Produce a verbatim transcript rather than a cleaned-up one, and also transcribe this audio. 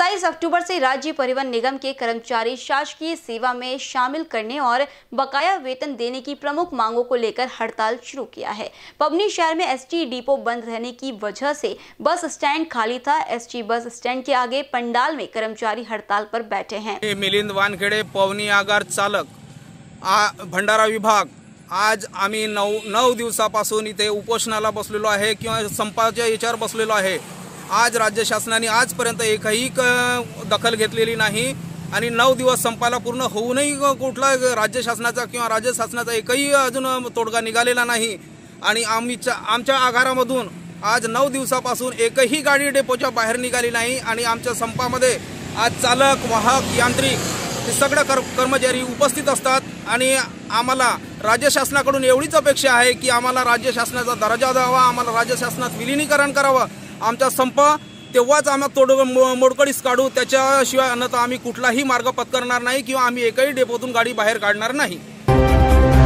सत्ताईस अक्टूबर से राज्य परिवहन निगम के कर्मचारी शासकीय सेवा में शामिल करने और बकाया वेतन देने की प्रमुख मांगों को लेकर हड़ताल शुरू किया है। पबनी शहर में एसटी डिपो बंद रहने की वजह से बस स्टैंड खाली था। एसटी बस स्टैंड के आगे पंडाल में कर्मचारी हड़ताल पर बैठे हैं। मिलिंद वानखेडे, पवनी आगार चालक, भंडारा विभाग, आज आम्ही नऊ नऊ दिवसापासून इथे उपोषणाला बसलेलो आहे किंवा संपाच्या याच्यावर बसलेलो आहे। आज राज्य शासनाने आजपर्यंत एकही दखल घेतलेली नाही आणि नऊ दिवस संपाला पूर्ण होऊनही कुठला राज्य शासनाचा किंवा राज्य शासनाचा एकही अजून तोडगा निघालेला नाही आणि आम्हीच्या आमच्या आगारामधून आज नऊ दिवसापासून एकही गाडी डेपोच्या बाहेर निघाली नाही आणि आमच्या संपामध्ये आज चालक, वाहक, यांत्रिक हे सगळे कर्मचारी उपस्थित असतात आणि आम्हाला राज्य शासनाकडून एवढीच अपेक्षा आहे की आम्हाला राज्य शासनाचा दर्जा द्यावा, आम्हाला राज्य शासनात विलीनीकरण करावं। आमचा संप तेव्हाच आम्ही तोड मोडकळीस काढू, त्याच्याशिवाय अन्यथा आम्ही कुठलाही मार्ग पत्करणार नाही किंवा आम्ही एकही डेपोतून गाडी बाहेर काढणार नाही।